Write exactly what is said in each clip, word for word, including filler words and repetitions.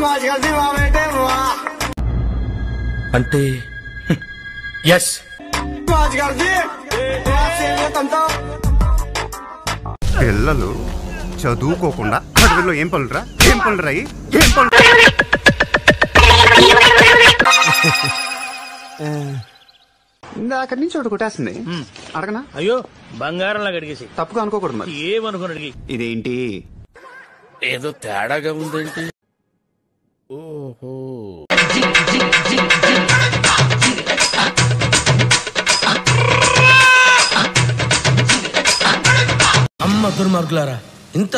అంటే ఎస్ పిల్లలు చదువుకోకుండా అడవిలో ఏం పనులురా ఏం పనులు ఏం పనులు అక్కడి నుంచి ఒకటి కొట్టేస్తుంది అడగనా? అయ్యో బంగారంలా అడిగేసి తప్పుగా అనుకోకూడదు మరి. ఏమనుకుని అడిగి ఇదేంటి ఏదో తేడాగా ఉందేంటి? ఓహో అమ్మ దుర్మార్గులారా ఇంత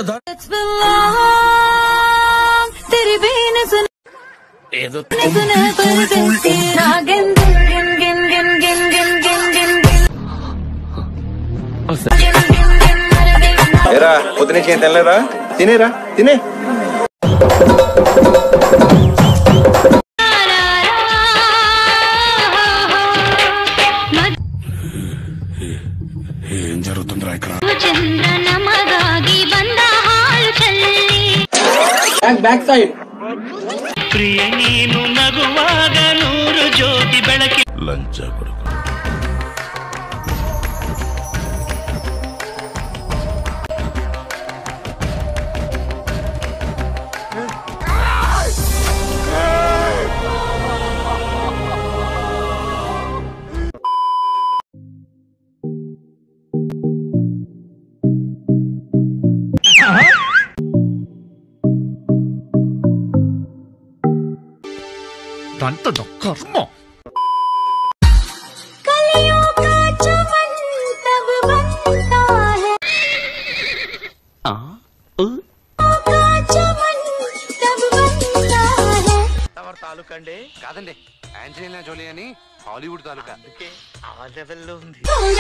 ఏదో ఏరా పొద్దునుంచి ఏం తినలేదా? తినేరా తినే. ఏం జరుగుతుందిరా ఇక్కడ? బ్యాక్ సైడ్ ప్రియ నీను నగువాగా నూరు జ్యోతి ಬೆಳಕಿ లంచ కొడుకు దంత కర్మ తాలూకండి కాదండి, ఆంజలీనా జోలీ అని హాలీవుడ్ తాలూకా. ఆ లెవెల్లో ఉంది.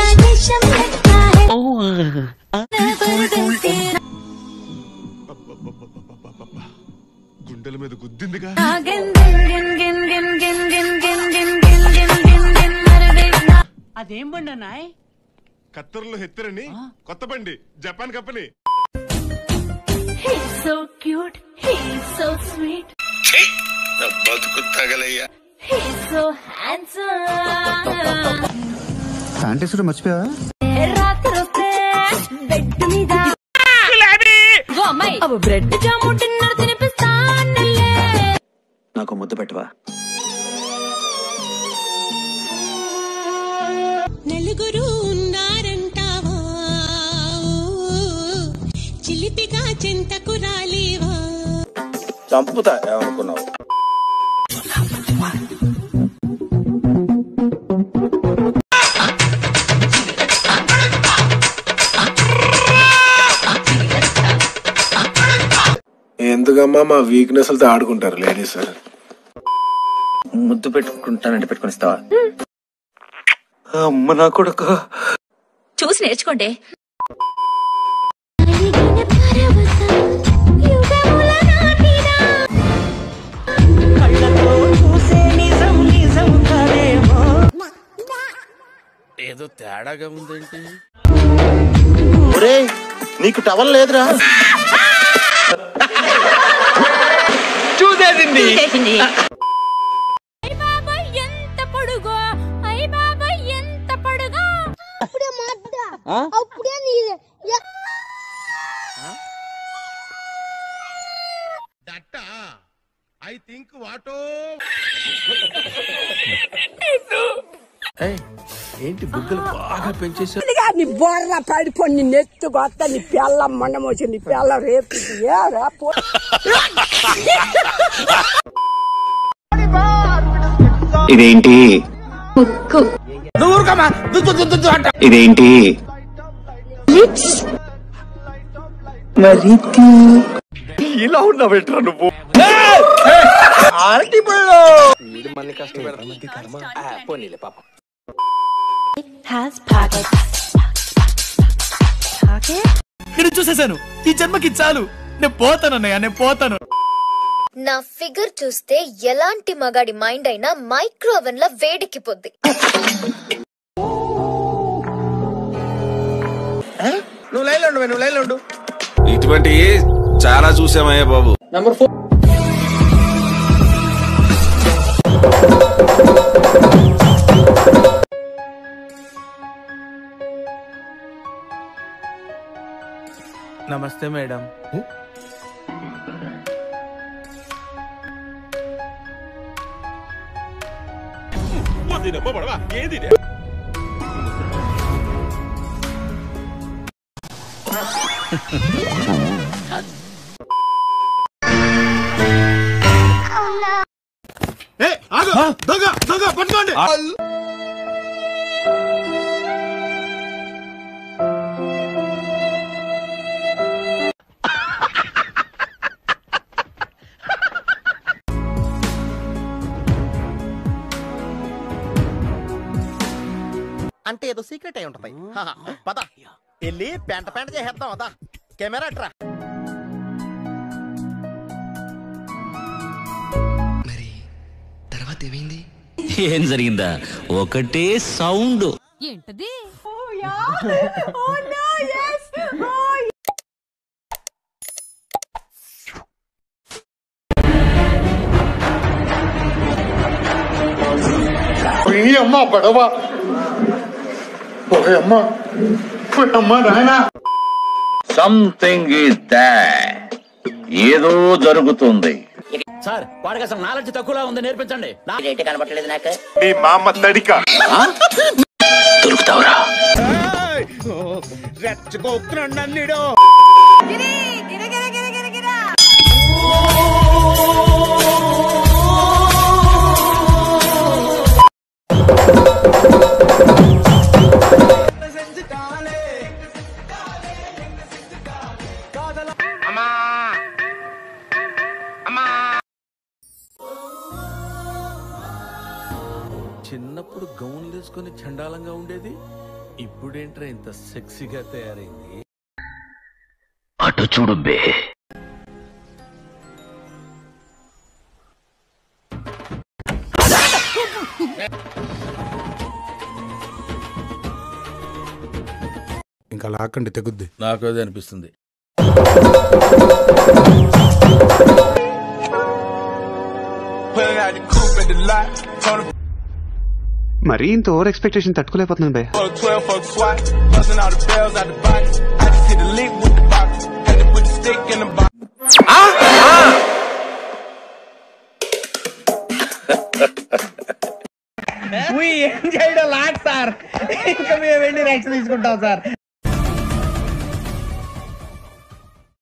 గుండెల మీద గుద్దిందిగా. అదేం బండి నాయ్? కత్తర్లో హెత్తరని కొత్త బండి, Japan company. So cute, he's so sweet, బతుకు తగలయ్యా. he's so handsome. ఫ్యాంటసీ మర్చిపోయావా? రాత్రి వస్తే బెడ్ మీద అమ్మాయి అవి బ్రెడ్ జాము డిన్నర్ తినిపిస్తానులే. నాకు ముద్దు పెట్టవా? నలుగురు ఉన్నారంటావా, చిలిపిగా చింతకు రాలేవా? చంపుతా ఏమనుకున్నావు? ఎందుకమ్మా మా వీక్నెస్ లతో ఆడుకుంటారు లేడీస్? ముద్దు పెట్టుకుంటానంటే పెట్టుకుని ఇస్తావా? అమ్మ నా కొడుక, చూసి నేర్చుకోండి. ఏదో తేడాగా ఉందేంటి? ఒరే నీకు టవల్ లేదురా? చూసేసింది. ఎంత పొడుగో, అయ్య బాబా ఎంత పొడుగో. అప్పుడే మాట్లాడా, అప్పుడే నీదే. దట్ట ఐ థింక్ వాటో. ఏంటి బుగ్గలు బాగా పెంచేసా? నీ బోర్ర పడిపోయి నీ నెత్తు కొత్త నీ పిల్ల మొండమోచి నీ పిల్ల రేపు ఇదేంటి? ఇదేంటి? మరి ఇలా ఉన్నా బెట్రా నువ్వు. మళ్ళీ కష్టం పోనీలే పాప. నేను చూసేశాను. ఈ జన్మకి చాలు. నేను పోతాను అన్నయ్య, నేను పోతాను. నా ఫిగర్ చూస్తే ఎలాంటి మగాడి మైండ్ అయినా మైక్రోవెన్ లా వేడెక్కిపోద్ది. నువ్వు లైన్లో ఉండు, నువ్వు లైన్లో ఉండు. ఇటువంటి చాలా చూసామయ్యా బాబు. నంబర్ ఫోర్ నమస్తే మేడం. దొంగ దొంగ పట్టుకోండి. అంటే ఏదో సీక్రెట్ అయి ఉంటది. పద వెళ్ళి పెంట పెంట చేసేద్దాం. అదా కెమెరా అట్రా. మరి తర్వాత ఏమైంది? ఏం జరిగిందా? ఒకటే సౌండ్. ఏంటది? అమ్మా పడవ అమ్మా అమ్మా నాయనా. Something is that. ఏదో జరుగుతుంది. సార్ వాడికి అసలు నాలెడ్జ్ తక్కువలా ఉంది, నేర్పించండి. కనబట్టలేదు నాకు. మీ మా అమ్మ తడిక దొరుకుతావురా. రెచ్చగొస్తున్నాడు నన్ను. చిన్నప్పుడు గౌన్లు వేసుకుని చండాలంగా ఉండేది, ఇప్పుడేంట్రా ఇంత సెక్సీగా తయారైంది. అటు చూడు బే. ఇంకా లాక్కండి తెగుద్ది. నాకు అది అనిపిస్తుంది. మరీ ఇంత ఓవర్ ఎక్స్పెక్టేషన్ తట్టుకోలేకపోతున్నాను భయ. ఏం చేయడం లాట్ సార్. ఇంకా మేము వెళ్ళి రెక్స్ తీసుకుంటాం సార్.